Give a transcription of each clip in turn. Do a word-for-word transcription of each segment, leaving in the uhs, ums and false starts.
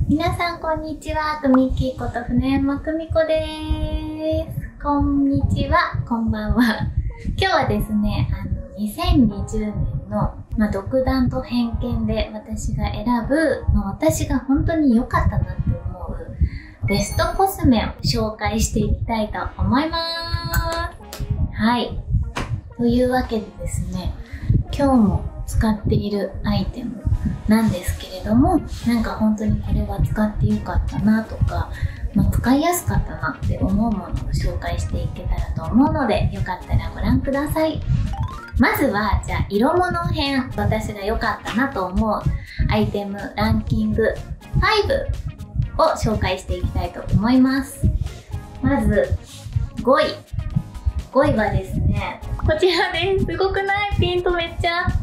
皆さんこんにちは、くみきこと船山久美子です。こんにちは、こんばんは。今日はですね、あのにせんにじゅうねんの、まあ、独断と偏見で私が選ぶ、まあ、私が本当に良かったなって思うベストコスメを紹介していきたいと思います。はい。というわけでですね、今日も使っているアイテムなんですけれども、なんか本当にこれは使ってよかったなとか、まあ、使いやすかったなって思うものを紹介していけたらと思うので、よかったらご覧ください。まずは、じゃあ色物編、私が良かったなと思うアイテムランキングごを紹介していきたいと思います。まずごい。ごいはですね、こちらです。すごくない？ピントめっちゃあった。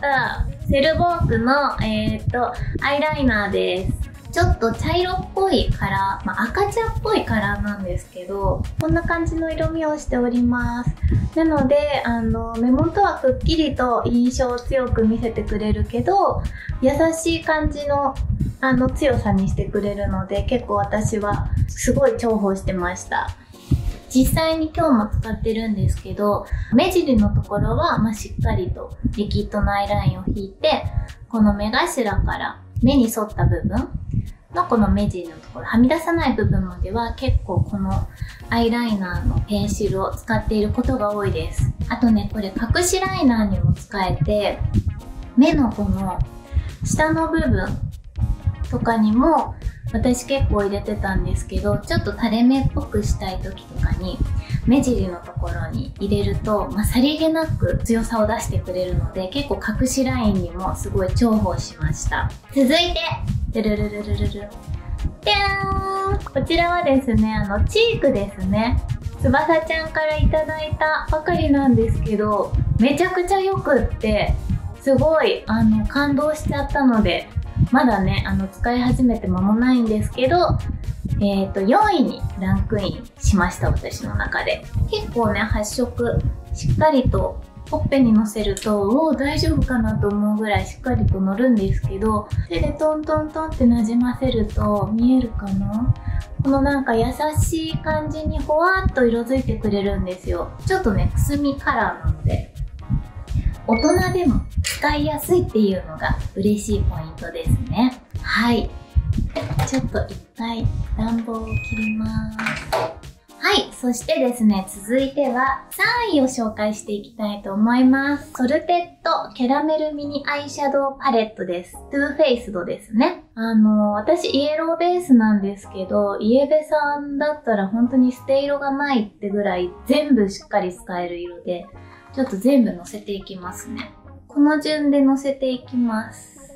セルボークの、えー、っと、アイライナーです。ちょっと茶色っぽいカラー、まあ、赤茶っぽいカラーなんですけど、こんな感じの色味をしております。なので、あの、目元はくっきりと印象を強く見せてくれるけど、優しい感じの、あの、強さにしてくれるので、結構私はすごい重宝してました。実際に今日も使ってるんですけど、目尻のところは、まあ、しっかりとリキッドのアイラインを引いて、この目頭から目に沿った部分のこの目尻のところ、はみ出さない部分までは結構このアイライナーのペンシルを使っていることが多いです。あとね、これ隠しライナーにも使えて、目のこの下の部分とかにも私結構入れてたんですけど、ちょっと垂れ目っぽくしたい時とかに目尻のところに入れると、まあ、さりげなく強さを出してくれるので、結構隠しラインにもすごい重宝しました。続いて、ルルルルルルル。じゃーん！こちらはですね、あの、チークですね。翼ちゃんからいただいたばかりなんですけど、めちゃくちゃよくって、すごい、あの、感動しちゃったので、まだね、あの、使い始めて間もないんですけど、えっと、よんいにランクインしました、私の中で。結構ね、発色、しっかりと、ほっぺにのせると、おー、大丈夫かなと思うぐらいしっかりと乗るんですけど、手でトントントンって馴染ませると、見えるかな？このなんか優しい感じにほわーっと色づいてくれるんですよ。ちょっとね、くすみカラーなので、大人でも使いやすいっていうのが嬉しいポイントですね。はい。ちょっと一回暖房を切ります。はい。そしてですね、続いてはさんいを紹介していきたいと思います。ソルテッドキャラメルミニアイシャドウパレットです。トゥーフェイスドですね。あの、私イエローベースなんですけど、イエベさんだったら本当に捨て色がないってぐらい全部しっかり使える色で、ちょっと全部のせていきますね。この順でのせていきます。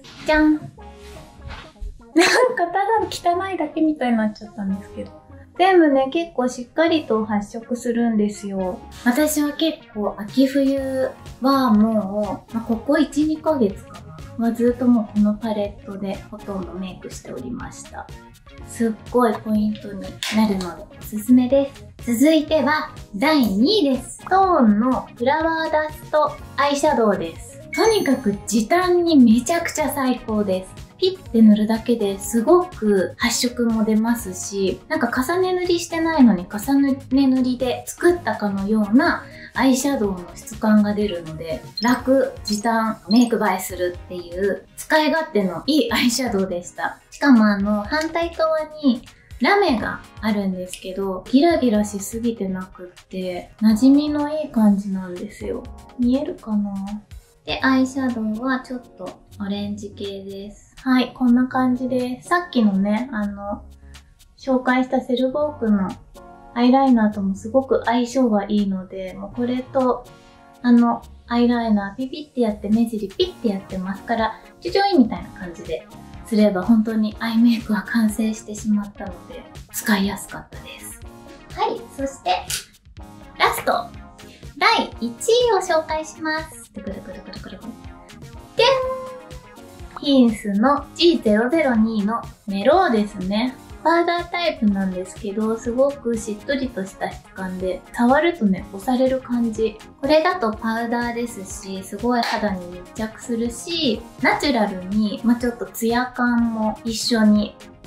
じゃん！なんかただ汚いだけみたいになっちゃったんですけど。全部ね、結構しっかりと発色するんですよ。私は結構秋冬はもう、まあ、ここいち、にかげつかな。はずっともうこのパレットでほとんどメイクしておりました。すっごいポイントになるのでおすすめです。続いてはだいにいです。トーンのフラワーダストアイシャドウです。とにかく時短にめちゃくちゃ最高です。ピッて塗るだけですごく発色も出ますし、なんか重ね塗りしてないのに重ね塗りで作ったかのようなアイシャドウの質感が出るので、楽、時短、メイク映えするっていう使い勝手のいいアイシャドウでした。しかもあの、反対側にラメがあるんですけど、ギラギラしすぎてなくって、馴染みのいい感じなんですよ。見えるかな？で、アイシャドウはちょっとオレンジ系です。はい、こんな感じです。さっきのね、あの、紹介したセルボークのアイライナーともすごく相性がいいので、もうこれと、あの、アイライナーピピってやって目尻ピッてやってマスカラちょちょいみたいな感じですれば本当にアイメイクは完成してしまったので使いやすかったです。はい、そしてラストだいいちいを紹介します。くるくるくるくるくる。でん！ヒンスの ジーゼロゼロに のメローですね。パウダータイプなんですけど、すごくしっとりとした質感で、触るとね、押される感じ。これだとパウダーですし、すごい肌に密着するし、ナチュラルに、まあ、ちょっとツヤ感も一緒に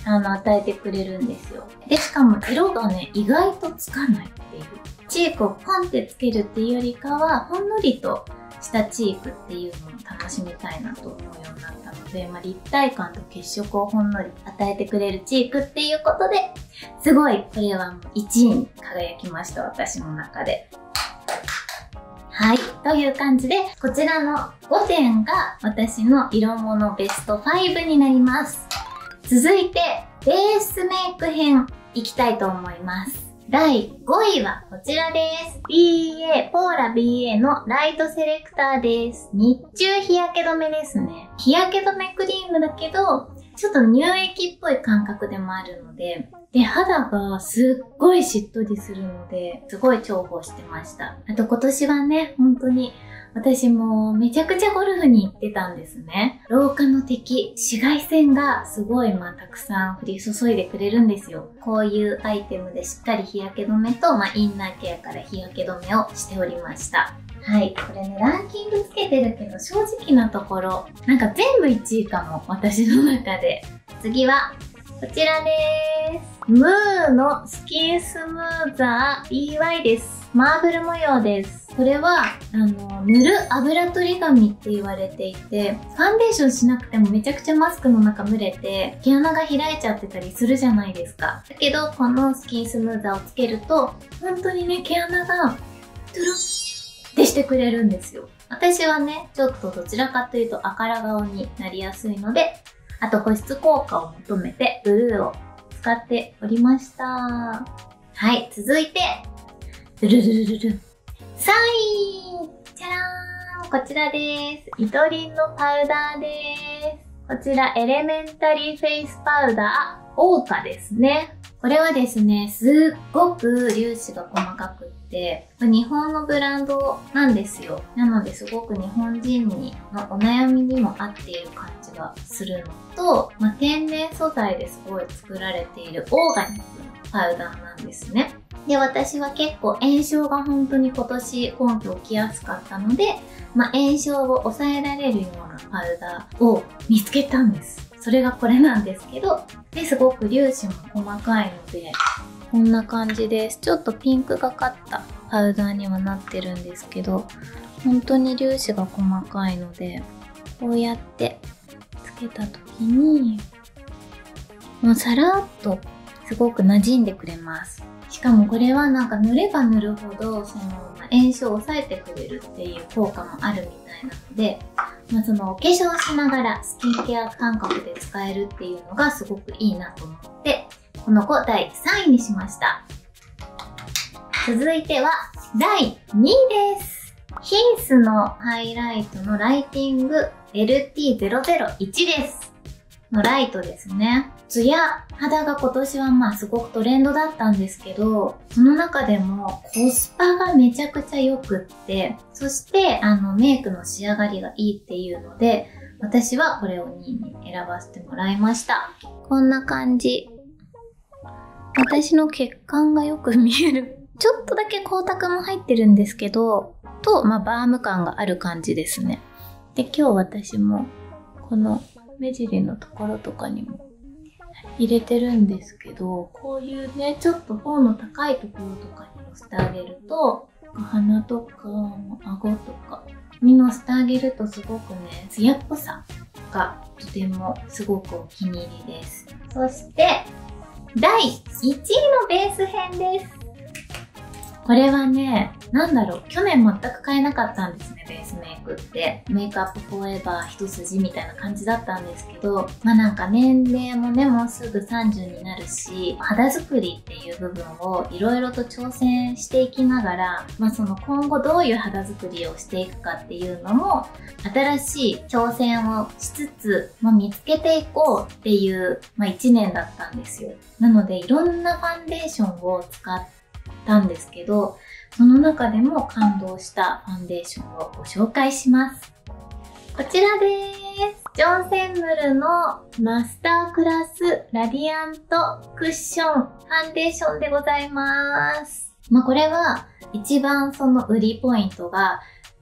あの、与えてくれるんですよ。で、しかも色がね、意外とつかないっていう。チークをポンってつけるっていうよりかは、ほんのりとしたチークっていうのを楽しみたいなと思うようになったので、まあ、立体感と血色をほんのり与えてくれるチークっていうことで、すごい、これはもういちいに輝きました、私の中で。はい。という感じで、こちらのごてんが私の色物ベストファイブになります。続いて、ベースメイク編いきたいと思います。だいごいはこちらです。ビーエー、ポーラ ビーエー のライトセレクターです。日中日焼け止めですね。日焼け止めクリームだけど、ちょっと乳液っぽい感覚でもあるので、で、肌がすっごいしっとりするので、すごい重宝してました。あと今年はね、本当に私もめちゃくちゃゴルフに行ってたんですね。老化の敵、紫外線がすごいまあたくさん降り注いでくれるんですよ。こういうアイテムでしっかり日焼け止めと、まあインナーケアから日焼け止めをしておりました。はい。これね、ランキングつけてるけど、正直なところ、なんか全部いちいかも、私の中で。次は、こちらでーす。ムーのスキンスムーザー ビーワイ です。マーブル模様です。これは、あの、塗る油取り紙って言われていて、ファンデーションしなくてもめちゃくちゃマスクの中蒸れて、毛穴が開いちゃってたりするじゃないですか。だけど、このスキンスムーザーをつけると、本当にね、毛穴が、トゥルッってしてくれるんですよ。私はね、ちょっとどちらかというと赤ら顔になりやすいので、あと保湿効果を求めてブルーを使っておりました。はい、続いて、ルルルルルル。さんいじゃらーんこちらです。イトリンのパウダーです。こちらエレメンタリーフェイスパウダー、オーカですね。これはですね、すっごく粒子が細かくって、日本のブランドなんですよ。なのですごく日本人にのお悩みにも合っている感じがするのと、まあ、天然素材ですごい作られているオーガニックのパウダーなんですね。で、私は結構炎症が本当に今年今季起きやすかったので、まあ、炎症を抑えられるようなパウダーを見つけたんです。それがこれなんですけど、で、すごく粒子も細かいので、こんな感じです。ちょっとピンクがかったパウダーにはなってるんですけど、本当に粒子が細かいので、こうやってつけた時に、もうさらっとすごく馴染んでくれます。しかもこれはなんか塗れば塗るほど、その炎症を抑えてくれるっていう効果もあるみたいなので、まあ、そのお化粧しながらスキンケア感覚で使えるっていうのがすごくいいなと思って、この子だいさんいにしました。続いてはだいにいです。ヒンスのハイライトのライティング エルティーゼロゼロいち です。のライトですね。ツヤ肌が今年はまあすごくトレンドだったんですけど、その中でもコスパがめちゃくちゃ良くって、そしてあのメイクの仕上がりがいいっていうので、私はこれをにいに選ばせてもらいました。こんな感じ。私の血管がよく見える。ちょっとだけ光沢も入ってるんですけど、と、まあバーム感がある感じですね。で、今日私もこの目尻のところとかにも入れてるんですけど、こういうね、ちょっと頬の高いところとかにのせてあげると、鼻とか顎とかにのせてあげるとすごくね、ツヤっぽさがとてもすごくお気に入りです。そして、だいいちいのベース編です。これはね、なんだろう、去年全く買えなかったんですね、ベースメイクって。メイクアップフォーエバー一筋みたいな感じだったんですけど、まあなんか年齢もね、もうすぐさんじゅうになるし、肌作りっていう部分をいろいろと挑戦していきながら、まあその今後どういう肌作りをしていくかっていうのも、新しい挑戦をしつつ、まあ、見つけていこうっていう、まあいちねんだったんですよ。なのでいろんなファンデーションを使ったんですけど、その中でも感動したファンデーションをご紹介します。こちらです。ジョンセンムルのマスタークラスラディアントクッションファンデーションでございます。まあ、これは一番その売りポイントが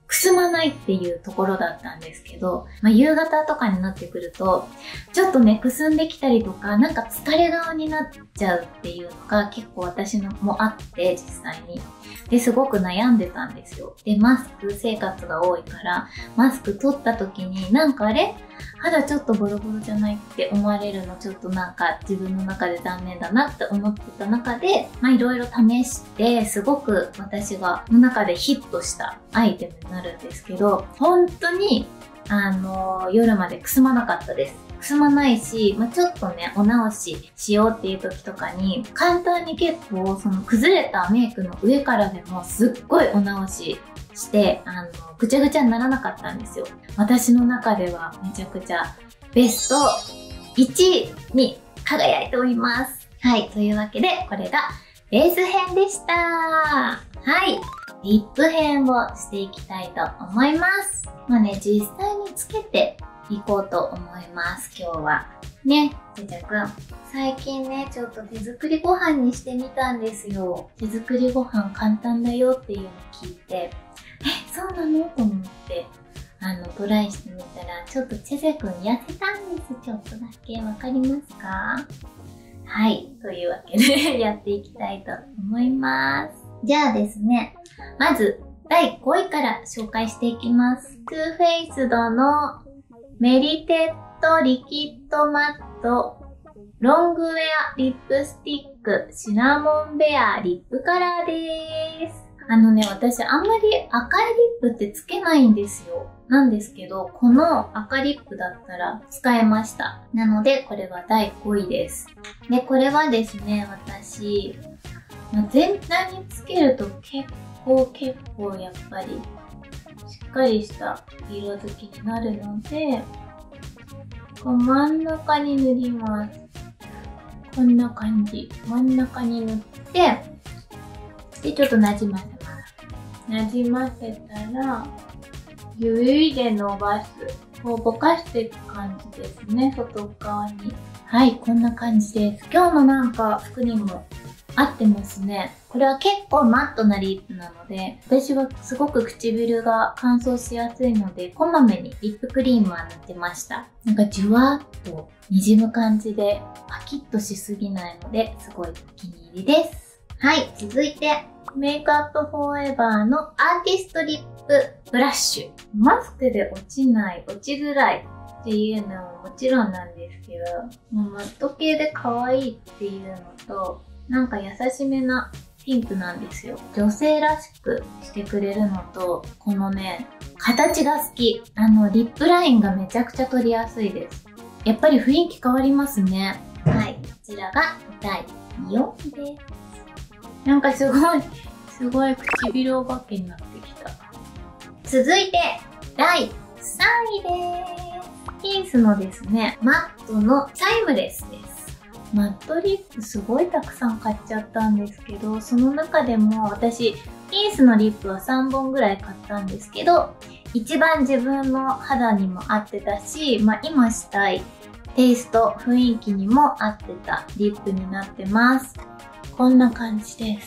くすまないっていうところだったんですけど、まあ、夕方とかになってくると、ちょっとね、くすんできたりとか、なんか疲れ顔になっちゃうっていうのが結構私のもあって、実際に。で、すごく悩んでたんですよ。で、マスク生活が多いから、マスク取った時に、なんかあれ肌ちょっとボロボロじゃないって思われるのちょっとなんか自分の中で残念だなって思ってた中で、まあいろいろ試して、すごく私がの中でヒットしたアイテムになるんですけど、本当に、あのー、夜までくすまなかったです。くすまないし、まあ、ちょっとね、お直ししようっていう時とかに、簡単に結構その崩れたメイクの上からでもすっごいお直しして、あの、ぐちゃぐちゃにならなかったんですよ。私の中ではめちゃくちゃベストいちいに輝いております。はい、というわけで、これがベース編でした。はい、リップ編をしていきたいと思います。まあね、実際につけていこうと思います、今日は。ね、ちゃちゃくん。最近ね、ちょっと手作りご飯にしてみたんですよ。手作りご飯簡単だよっていうのを聞いて、え、そうなのと思って、あの、トライしてみたら、ちょっとちゃちゃくん痩せたんです。ちょっとだけ。わかりますか？はい。というわけで、やっていきたいと思います。じゃあですね、まず、だいごいから紹介していきます。トゥーフェイスドのメリテッドリキッドマットロングウェアリップスティックシナモンベアリップカラーです。あのね、私あんまり赤いリップってつけないんですよ。なんですけど、この赤リップだったら使えました。なので、これはだいごいです。で、これはですね、私、まあ、全体につけると結構結構やっぱりしっかりした色づきになるので、こう真ん中に塗ります。こんな感じ。真ん中に塗って、で、ちょっとなじませます。なじませたら、指で伸ばす。こうぼかしていく感じですね、外側に。はい、こんな感じです。今日のなんか服にも合ってますね。これは結構マットなリップなので、私はすごく唇が乾燥しやすいので、こまめにリップクリームは塗ってました。なんかじゅわっと滲む感じで、パキッとしすぎないので、すごいお気に入りです。はい、続いて、メイクアップフォーエバーのアーティストリップブラッシュ。マスクで落ちない、落ちづらいっていうのももちろんなんですけど、もうマット系で可愛いっていうのと、なんか優しめなピンクなんですよ。女性らしくしてくれるのと、このね、形が好き。あの、リップラインがめちゃくちゃ取りやすいです。やっぱり雰囲気変わりますね。はい、こちらがだいよんです。なんかすごい、すごい唇お化けになってきた。続いて、だいさんいです。ピンスのですね、マットのタイムレスです。マットリップすごいたくさん買っちゃったんですけど、その中でも私、ピンスのリップはさんぼんぐらい買ったんですけど、一番自分の肌にも合ってたし、まあ今したいテイスト、雰囲気にも合ってたリップになってます。こんな感じです。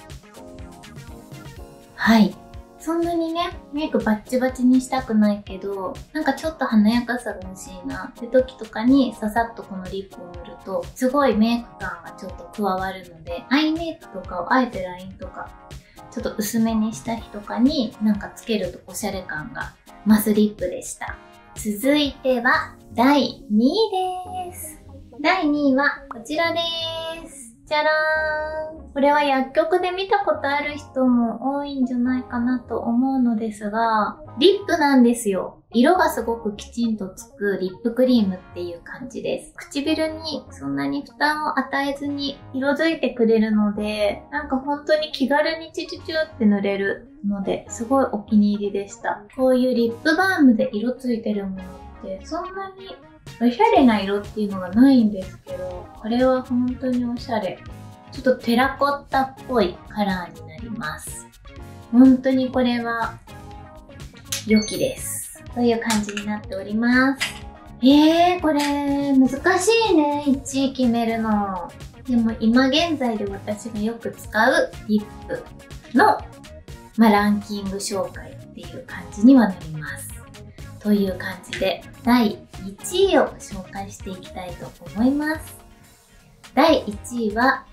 はい。そんなにね、メイクバッチバチにしたくないけど、なんかちょっと華やかさが欲しいなって時とかにささっとこのリップを塗ると、すごいメイク感がちょっと加わるので、アイメイクとかをあえてラインとか、ちょっと薄めにした日とかになんかつけるとおしゃれ感が増すリップでした。続いてはだいにいです。だいにいはこちらです。じゃらーん。これは薬局で見たことある人も多いんじゃないかなと思うのですが、リップなんですよ。色がすごくきちんとつくリップクリームっていう感じです。唇にそんなに負担を与えずに色づいてくれるので、なんか本当に気軽にチュチュチュって塗れるので、すごいお気に入りでした。こういうリップバームで色ついてるものってそんなにおしゃれな色っていうのがないんですけど、これは本当におしゃれ。ちょっとテラコッタっぽいカラーになります。本当にこれは良きです。という感じになっております。えー、これ難しいね、いちい決めるの。でも今現在で私がよく使うリップの、まあ、ランキング紹介ってっていう感じにはなります。という感じで、だいいちいを紹介していきたいと思います。だいいちいは、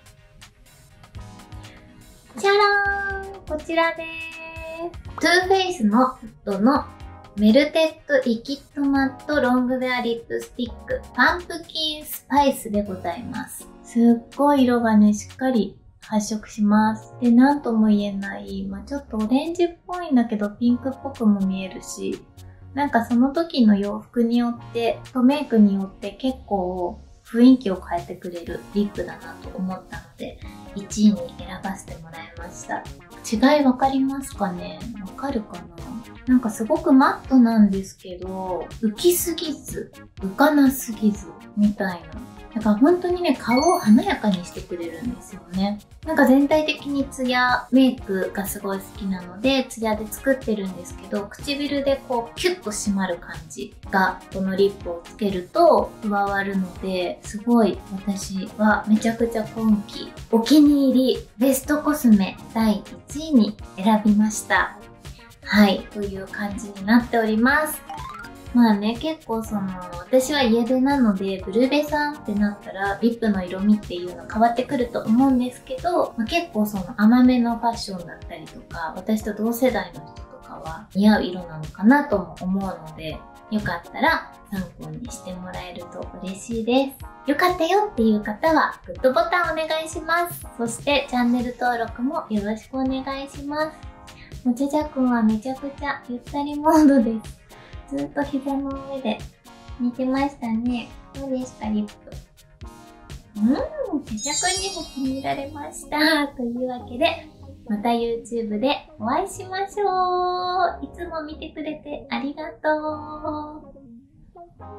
じゃらーん、こちらでーす。トゥーフェイスののメルテッドリキッドマットロングウェアリップスティックパンプキンスパイスでございます。すっごい色がね、しっかり発色します。で、なんとも言えない、まあ、ちょっとオレンジっぽいんだけどピンクっぽくも見えるし、なんかその時の洋服によって、とメイクによって結構雰囲気を変えてくれるリップだなと思ったので、いちいに選ばせてもらいました。違いわかりますかね？わかるかな？なんかすごくマットなんですけど、浮きすぎず、浮かなすぎず、みたいな。だから本当にね、顔を華やかにしてくれるんですよね。なんか全体的にツヤメイクがすごい好きなので、ツヤで作ってるんですけど、唇でこうキュッと締まる感じが、このリップをつけると加わるので、すごい私はめちゃくちゃ今季お気に入りベストコスメだいいちいに選びました。はい、という感じになっております。まあね、結構その、私は家出なので、ブルベさんってなったら、リップの色味っていうの変わってくると思うんですけど、まあ、結構その甘めのファッションだったりとか、私と同世代の人とかは似合う色なのかなとも思うので、よかったら参考にしてもらえると嬉しいです。よかったよっていう方は、グッドボタンお願いします。そして、チャンネル登録もよろしくお願いします。もちゃちゃくんはめちゃくちゃゆったりモードです。ずっと膝の上で寝てましたね。どうでしたリップ？うーん、ちゃちゃくんにも気に入られました。というわけで、また YouTube でお会いしましょう。いつも見てくれてありがとう。